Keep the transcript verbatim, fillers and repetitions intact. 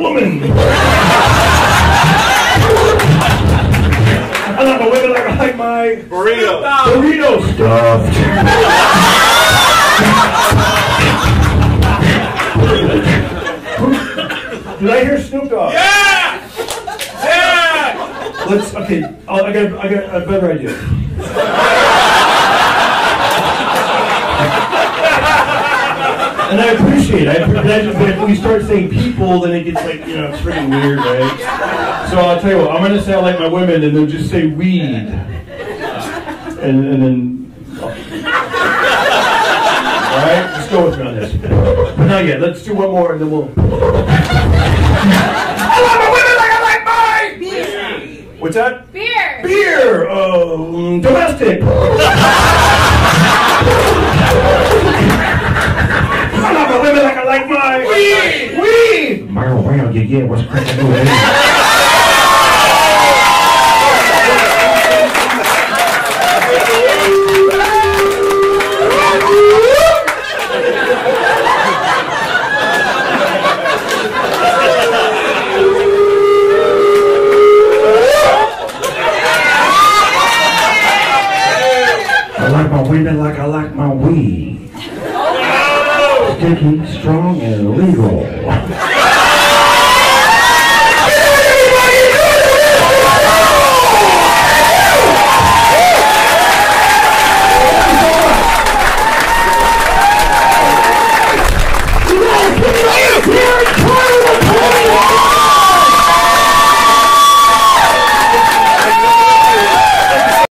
woman. I like my women like I like my burrito. Burrito stuffed. Did I hear Snoop Dogg? Yeah! Yeah! Let's, okay, I'll, I got, I got a better idea. And I appreciate it. I, but if we start saying people, then it gets like, you know, it's freaking weird, right? So I'll tell you what, I'm going to say I like my women, and then just say weed. And, and then, all right, just go with me on this. But not yet. Let's do one more, and then we'll. I like my women like I like mine. Beer. What's that? Beer. Beer. Um, domestic. I like my women like I like mine. Weed. Weed. Wow, wow, yeah, yeah. What's cracking over there? I like my women like I like my weed. Sticky, strong, and legal.